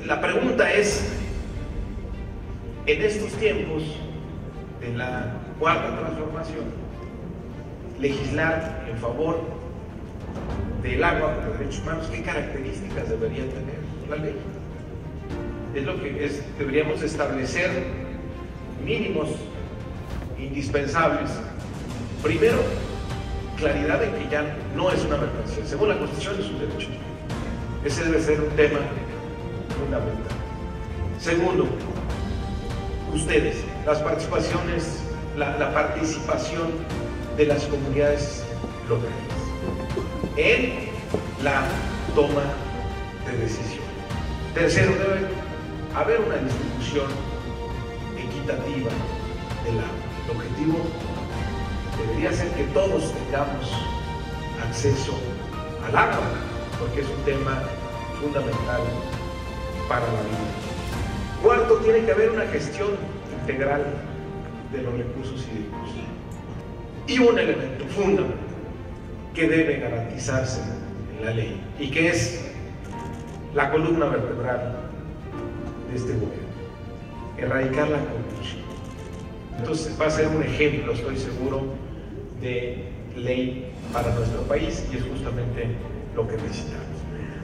la pregunta es, en estos tiempos de la cuarta transformación, legislar en favor del agua como derechos humanos, ¿qué características debería tener la ley? Es lo que deberíamos establecer mínimos indispensables. Primero, claridad de que ya no es una mercancía. Según la Constitución es un derecho. Ese debe ser un tema fundamental. Segundo, ustedes, las participaciones, la participación de las comunidades locales en la toma de decisión. Tercero, debe haber una distribución equitativa del agua. El objetivo debería ser que todos tengamos acceso al agua, porque es un tema fundamental para la vida. Cuarto, tiene que haber una gestión integral de los recursos hídricos. Y un elemento fundamental que debe garantizarse en la ley y que es la columna vertebral de este gobierno: erradicar la corrupción. Entonces va a ser un ejemplo, estoy seguro, de ley para nuestro país, y es justamente lo que necesitamos.